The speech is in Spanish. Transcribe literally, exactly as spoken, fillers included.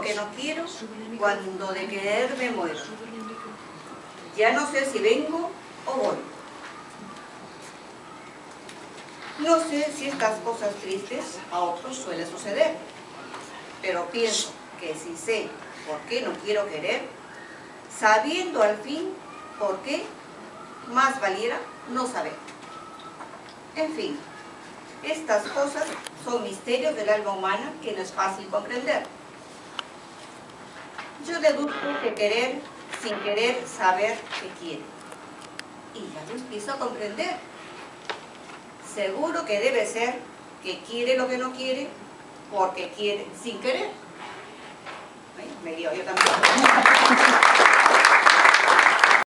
que no quiero cuando de querer me muero. Ya no sé si vengo o voy. No sé si estas cosas tristes a otros suele suceder, pero pienso que si sé por qué no quiero querer, sabiendo al fin por qué, más valiera no saber. En fin, estas cosas son misterios del alma humana que no es fácil comprender. Yo deduzco que querer sin querer saber qué quiere. Y ya lo empiezo a comprender. Seguro que debe ser que quiere lo que no quiere porque quiere sin querer. ¿Eh? Me dio yo también.